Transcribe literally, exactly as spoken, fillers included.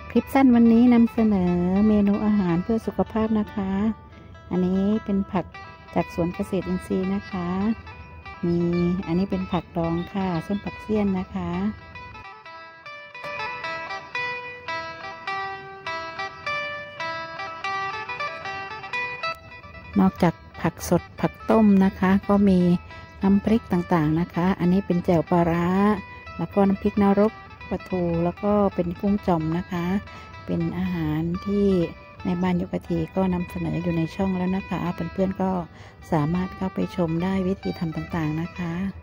คลิปสั้นวันนี้นำเสนอเมนูอาหารเพื่อสุขภาพนะคะ อันนี้เป็นผักจากสวนเกษตรอินทรีย์นะคะ มีอันนี้เป็นผักดองค่ะส้มผักเสี้ยนนะคะ นอกจากผักสดผักต้มนะคะก็มีน้ำพริกต่างๆนะคะอันนี้เป็นแจ่วปลาร้าแล้วก็น้ำพริกนรกปลาทูแล้วก็เป็นกุ้งจ่อมนะคะเป็นอาหารที่ในบ้านยุกทีก็นำเสนออยู่ในช่องแล้วนะคะเพื่อนๆก็สามารถเข้าไปชมได้วิธีทำต่างๆนะคะ